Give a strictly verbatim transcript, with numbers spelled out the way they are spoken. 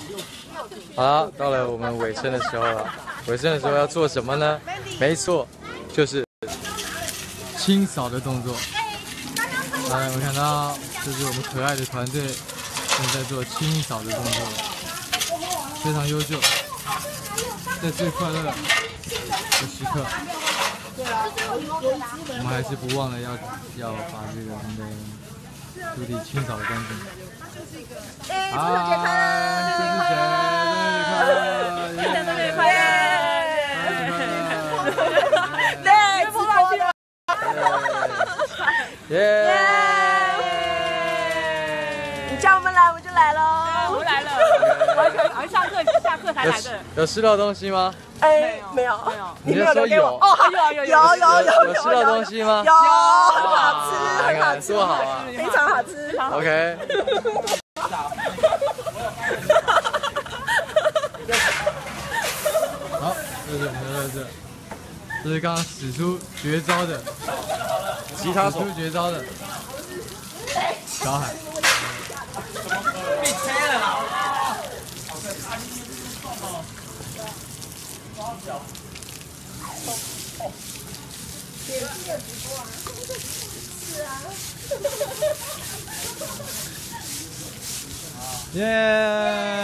好了，到了我们尾声的时候了。尾声的时候要做什么呢？没错，就是清扫的动作。来，我们看到这是我们可爱的团队正在做清扫的动作，非常优秀。在最快乐的时刻，我们还是不忘了要要把这个我们的土地清扫的干净。 哎，中秋节快乐！ 这是谁？中秋节快乐！ 对，直播的。 耶！ 你叫我们来，我们就来喽。 我们来了，我上课下课才来的。 有吃到东西吗？ 哎，没有， 没有。 你就说有。 哦，有有有有有有吃到东西吗？ 有，很好吃，很好吃， 多好啊！ 非常好吃。 OK。好，这是我们的乐色，这是刚刚使出绝招的吉他手，使出绝招的小海。 被拆了啦！ 耶！